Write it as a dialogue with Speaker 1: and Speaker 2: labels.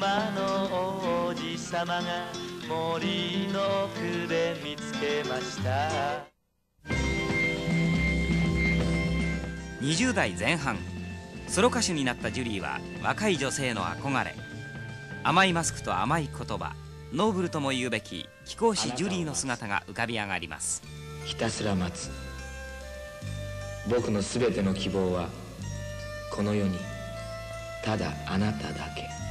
Speaker 1: 馬の王子様が森の奥で見つけました。
Speaker 2: 20代前半、ソロ歌手になったジュリーは若い女性の憧れ。甘いマスクと甘い言葉、ノーブルとも言うべき貴公子ジュリーの姿が浮かび上がります。
Speaker 3: ひたすら待つ。僕のすべての希望はこの世にただあなただけ。